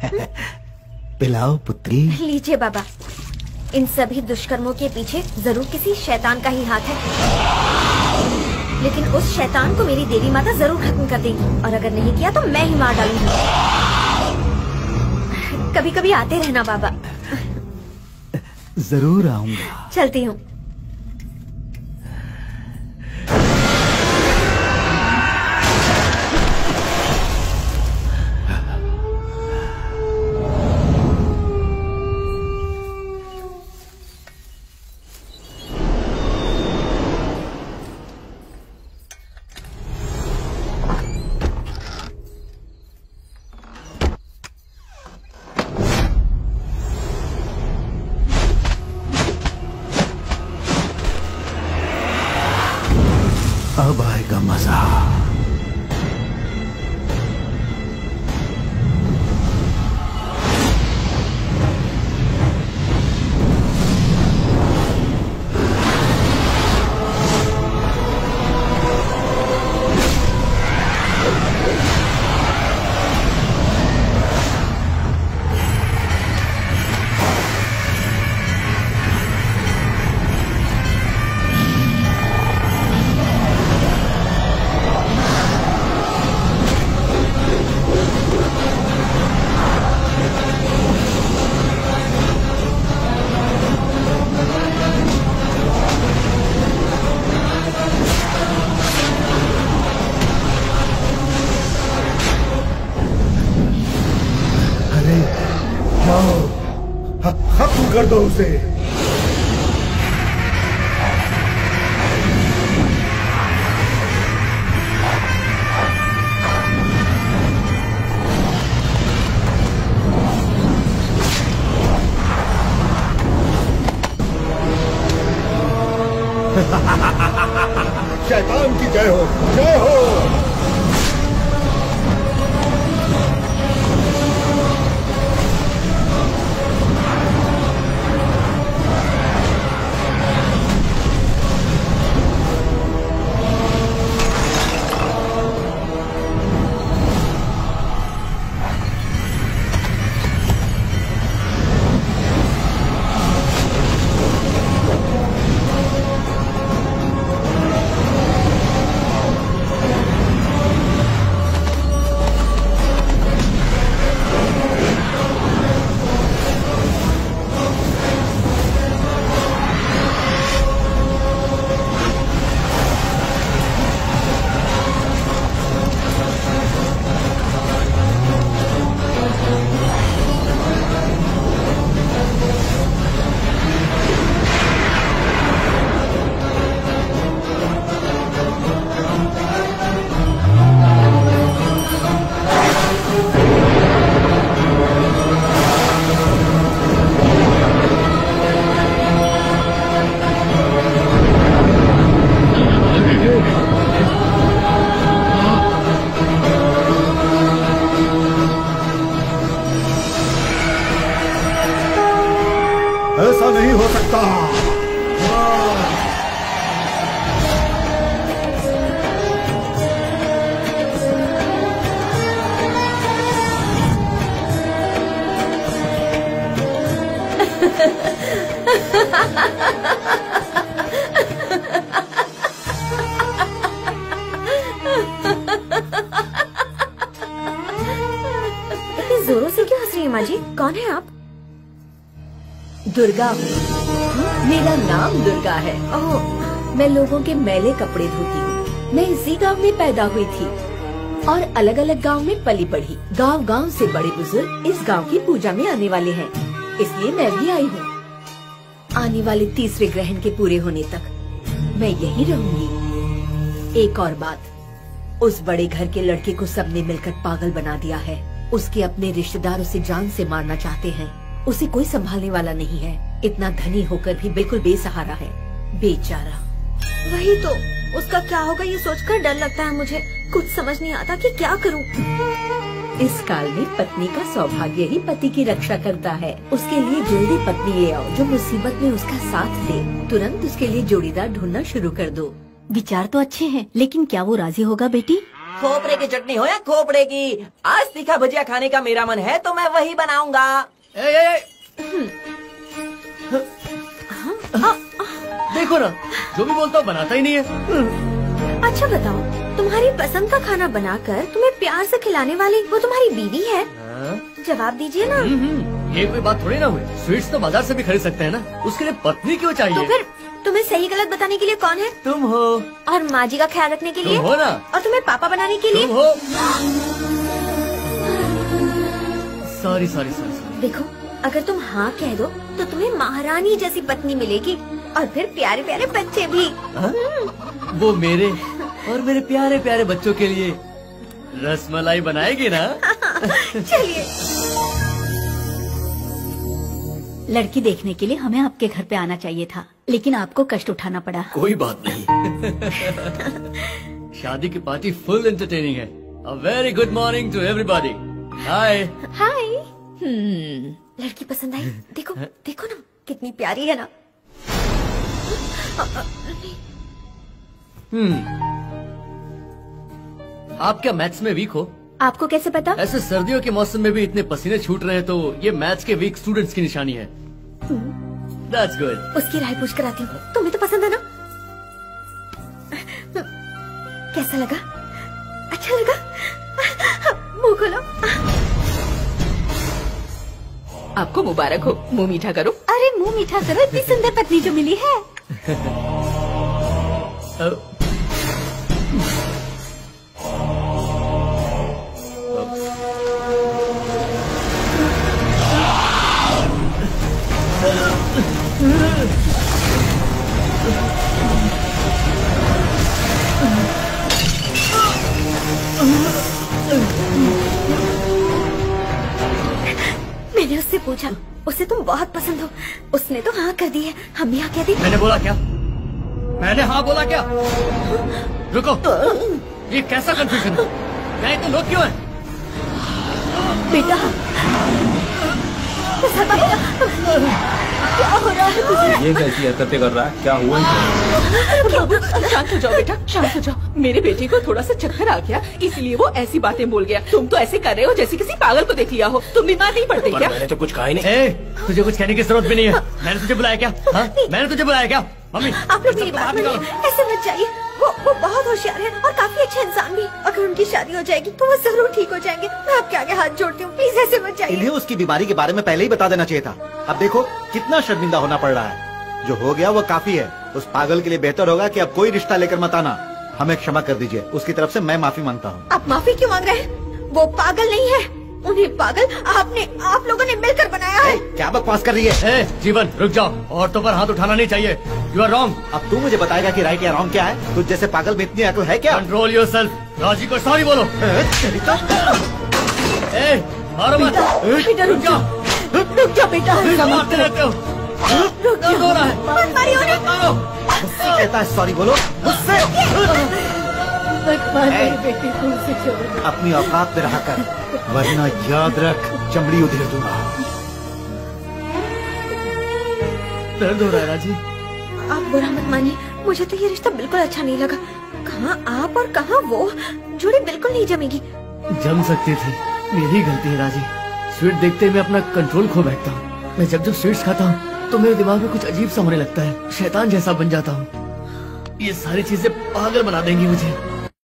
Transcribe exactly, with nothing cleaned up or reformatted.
पिलाओ पुत्री। लीजिए बाबा। इन सभी दुष्कर्मों के पीछे जरूर किसी शैतान का ही हाथ है, लेकिन उस शैतान को मेरी देवी माता जरूर खत्म कर देगी, और अगर नहीं किया तो मैं ही मार डालूंगी। कभी कभी आते रहना बाबा। जरूर आऊंगा। चलती हूँ। अब आएगा मजा। खत्म कर दो उसे। शैतान की जय हो, जय हो। ऐसा नहीं हो सकता। इतनी जोरों से क्यों हंस रही है माँ जी? कौन है आप? दुर्गा हूँ। मेरा नाम दुर्गा है। ओह, मैं लोगों के मैले कपड़े धोती हूँ। मैं इसी गांव में पैदा हुई थी और अलग अलग गांव में पली बढ़ी। गांव गांव से बड़े बुजुर्ग इस गांव की पूजा में आने वाले हैं, इसलिए मैं भी आई हूँ। आने वाले तीसरे ग्रहण के पूरे होने तक मैं यहीं रहूंगी। एक और बात, उस बड़े घर के लड़के को सबने मिलकर पागल बना दिया है। उसके अपने रिश्तेदार उसे जान से मारना चाहते हैं। उसे कोई संभालने वाला नहीं है। इतना धनी होकर भी बिल्कुल बेसहारा है, बेचारा। वही तो, उसका क्या होगा ये सोचकर डर लगता है मुझे। कुछ समझ नहीं आता कि क्या करूं। इस काल में पत्नी का सौभाग्य ही पति की रक्षा करता है। उसके लिए जल्दी पत्नी ले आओ जो मुसीबत में उसका साथ दे। तुरंत उसके लिए जोड़ीदार ढूंढना शुरू कर दो। विचार तो अच्छे हैं, लेकिन क्या वो राजी होगा बेटी? खोपरे की चटनी हो या खोपड़े की, आज तीखा भजिया खाने का मेरा मन है तो मैं वही बनाऊंगा। ए, ए, ए। देखो ना, जो भी बोलता हूँ बनाता ही नहीं है। अच्छा बताओ, तुम्हारी पसंद का खाना बनाकर तुम्हें प्यार से खिलाने वाली वो तुम्हारी बीवी है? हाँ? जवाब दीजिए ना। ये कोई बात थोड़ी ना हुई। स्वीट्स तो बाजार से भी खरीद सकते हैं ना, उसके लिए पत्नी क्यों चाहिए? तो फिर तुम्हें सही गलत बताने के लिए कौन है? तुम हो। और माँ जी का ख्याल रखने के लिए? तुम हो ना। और तुम्हें पापा बनाने के लिए? तुम हो। Sorry sorry sorry. देखो, अगर तुम हाँ कह दो तो तुम्हें महारानी जैसी पत्नी मिलेगी और फिर प्यारे प्यारे बच्चे भी। हाँ? वो मेरे और मेरे प्यारे प्यारे बच्चों के लिए रसमलाई बनाएगी ना? चलिए। लड़की देखने के लिए हमें आपके घर पे आना चाहिए था, लेकिन आपको कष्ट उठाना पड़ा। कोई बात नहीं। शादी की पार्टी फुल एंटरटेनिंग है। A very good morning to everybody. Hi hi. हम्म, लड़की पसंद आई? देखो देखो ना, कितनी प्यारी है ना। हम्म। आप क्या मैथ्स में वीक हो? आपको कैसे पता? ऐसे सर्दियों के मौसम में भी इतने पसीने छूट रहे हैं तो ये मैथ्स के वीक स्टूडेंट्स की निशानी है। That's good. उसकी राय पूछ कर आती हूँ। तुम्हें तो पसंद है ना? कैसा लगा? अच्छा लगा? मुंह खोलो। आपको मुबारक हो, मुंह मीठा करो। अरे मुंह मीठा करो, इतनी सुंदर पत्नी जो मिली है। मैंने उससे पूछा, उसे तुम बहुत पसंद हो। उसने तो हाँ कर दी है। हम भी हाँ कह दी। मैंने बोला क्या? मैंने हाँ बोला क्या? रुको, ये कैसा कंफ्यूजन है? यहाँ इतने लोग क्यों हैं? बेटा, क्या हो रहा है? ये कैसी हरकतें कर रहा है? क्या हुआ? बाबू शांत हो जाओ बेटा, शांत हो जाओ। मेरे बेटे को थोड़ा सा चक्कर आ गया, इसलिए वो ऐसी बातें बोल गया। तुम तो ऐसे कर रहे हो जैसे किसी पागल को देख लिया हो। तुम बीमार नहीं पड़ते क्या? मैंने तो कुछ कहा ही नहीं। ए, तुझे कुछ कहने की जरूरत भी नहीं है। मैंने तुझे बुलाया क्या? हाँ? मैंने तुझे बुलाया क्या? मम्मी, आप लोग मेरी बात मानिए, ऐसे मत जाइए। वो वो बहुत होशियार है और काफी अच्छे इंसान भी। अगर उनकी शादी हो जाएगी तो वो जरूर ठीक हो जाएंगे। मैं आपके आगे हाथ जोड़ती हूँ, प्लीज ऐसे मत जाइए। इन्हें उसकी बीमारी के बारे में पहले ही बता देना चाहिए था। अब देखो कितना शर्मिंदा होना पड़ रहा है। जो हो गया वो काफी है। उस पागल के लिए बेहतर होगा कि अब कोई रिश्ता लेकर मत आना। हमें क्षमा कर दीजिए। उसकी तरफ से मैं माफी मांगता हूँ। आप माफी क्यों मांग रहे हैं? वो पागल नहीं है। उन्हें पागल आपने आप लोगों ने मिलकर बनाया है। ए, क्या बकवास कर रही है? ए, जीवन रुक जाओ। औरतों पर हाथ उठाना नहीं चाहिए। You are wrong. अब तू मुझे बताएगा कि राइट या रॉन्ग क्या है? तुझ जैसे पागल में इतनी अकल है क्या? Control yourself. राजी को सॉरी बोलो। ए, मारो मत। बेटा रुक जाओ, रुक जाओ बेटा। मारते रहते हो। रुक क्या हो रहा है? मत मारिए उन्हें। मारो। मुझसे कहता है सॉरी बोलो, मुझसे। बेटी को उसे छोड़। अपनी औकात पे रहा कर, वरना याद रख चमड़ी उधेड़ दूंगा। दर्द हो रहा है राजी। आप बुरा मत मानिए, मुझे तो ये रिश्ता बिल्कुल अच्छा नहीं लगा। कहाँ आप और कहाँ वो, जोड़ी बिल्कुल नहीं जमेगी। जम सकती थी, मेरी गलती है राजी। स्वीट देखते मैं अपना कंट्रोल खो बैठता हूँ। मैं जब जब स्वीट्स खाता हूँ तो मेरे दिमाग में कुछ अजीब सा होने लगता है। शैतान जैसा बन जाता हूँ। ये सारी चीजें पागल बना देंगी मुझे।